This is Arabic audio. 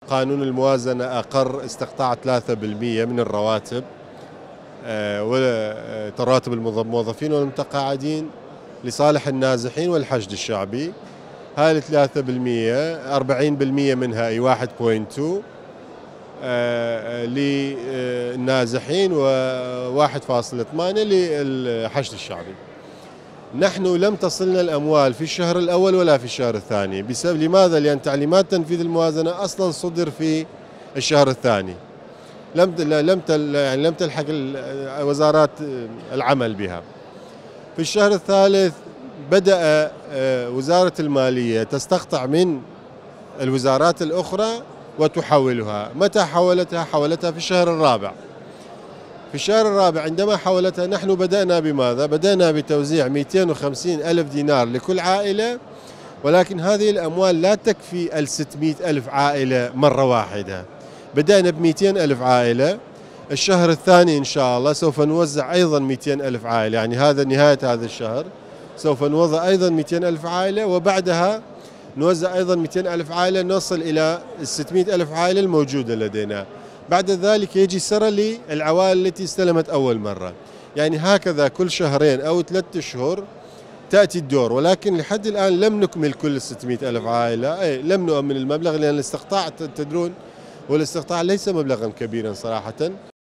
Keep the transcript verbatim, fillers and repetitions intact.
قانون الموازنة أقر استقطاع ثلاثة بالمئة من الرواتب وتراتب الموظفين والمتقاعدين لصالح النازحين والحشد الشعبي. هاي ثلاثة بالمئة أربعين بالمئة منها أي واحد فاصلة اثنين للنازحين وواحد فاصلة ثمانية للحشد الشعبي. نحن لم تصلنا الأموال في الشهر الأول ولا في الشهر الثاني. بسبب لماذا؟ لأن تعليمات تنفيذ الموازنة أصلا صدر في الشهر الثاني، لم لم يعني لم تلحق وزارات العمل بها. في الشهر الثالث بدأ وزارة المالية تستقطع من الوزارات الأخرى وتحولها. متى حولتها؟ حولتها في الشهر الرابع. في الشهر الرابع عندما حولتها نحن بدأنا بماذا؟ بدأنا بتوزيع مئتين وخمسين ألف دينار لكل عائلة، ولكن هذه الأموال لا تكفي الستمئة ألف عائلة مرة واحدة. بدأنا بمئتين ألف عائلة. الشهر الثاني إن شاء الله سوف نوزع أيضا مئتين ألف عائلة، يعني هذا نهاية هذا الشهر سوف نوزع أيضا مئتين ألف عائلة، وبعدها نوزع أيضا مئتين ألف عائلة، نصل إلى ستمئة ألف عائلة الموجودة لدينا. بعد ذلك يجي سرى للعوائل التي استلمت أول مرة، يعني هكذا كل شهرين أو ثلاثة أشهر تأتي الدور. ولكن لحد الآن لم نكمل كل ستمئة ألف عائلة، أي لم نؤمن المبلغ، لأن الاستقطاع تدرون والاستقطاع ليس مبلغا كبيرا صراحة.